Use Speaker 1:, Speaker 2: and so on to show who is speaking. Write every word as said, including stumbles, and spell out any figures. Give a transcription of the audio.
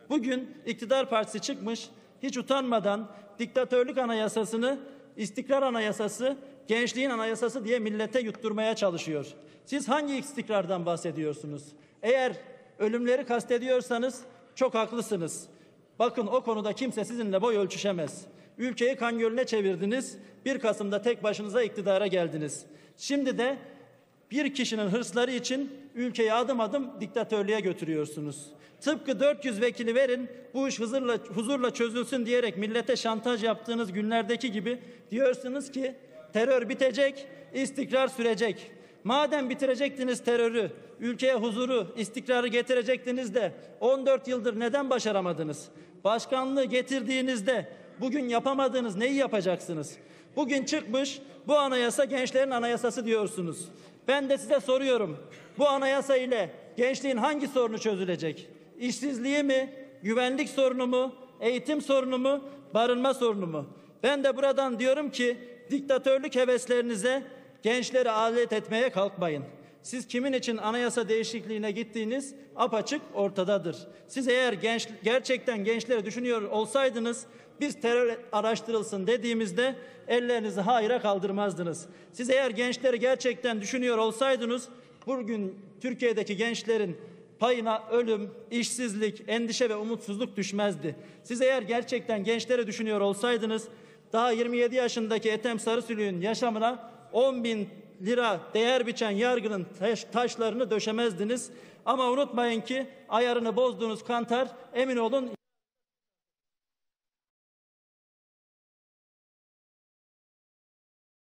Speaker 1: Bugün iktidar partisi çıkmış, hiç utanmadan diktatörlük anayasasını, istikrar anayasası, gençliğin anayasası diye millete yutturmaya çalışıyor. Siz hangi istikrardan bahsediyorsunuz? Eğer ölümleri kastediyorsanız çok haklısınız. Bakın, o konuda kimse sizinle boy ölçüşemez. Ülkeyi kan gölüne çevirdiniz. bir Kasım'da tek başınıza iktidara geldiniz. Şimdi de bir kişinin hırsları için ülkeyi adım adım diktatörlüğe götürüyorsunuz. Tıpkı dört yüz vekili verin, bu iş huzurla, huzurla çözülsün diyerek millete şantaj yaptığınız günlerdeki gibi diyorsunuz ki terör bitecek, istikrar sürecek. Madem bitirecektiniz terörü, ülkeye huzuru, istikrarı getirecektiniz de on dört yıldır neden başaramadınız? Başkanlığı getirdiğinizde bugün yapamadığınız neyi yapacaksınız? Bugün çıkmış bu anayasa gençlerin anayasası diyorsunuz. Ben de size soruyorum, bu anayasa ile gençliğin hangi sorunu çözülecek? İşsizliği mi, güvenlik sorunu mu, eğitim sorunu mu, barınma sorunu mu? Ben de buradan diyorum ki diktatörlük heveslerinize gençleri alet etmeye kalkmayın. Siz kimin için anayasa değişikliğine gittiğiniz apaçık ortadadır. Siz eğer genç, gerçekten gençleri düşünüyor olsaydınız, biz terör araştırılsın dediğimizde ellerinizi hayra kaldırmazdınız. Siz eğer gençleri gerçekten düşünüyor olsaydınız, bugün Türkiye'deki gençlerin payına ölüm, işsizlik, endişe ve umutsuzluk düşmezdi. Siz eğer gerçekten gençleri düşünüyor olsaydınız, daha yirmi yedi yaşındaki Ethem Sarısülük'ün yaşamına on bin lira değer biçen yargının taş, taşlarını döşemezdiniz. Ama unutmayın ki ayarını bozduğunuz kantar, emin olun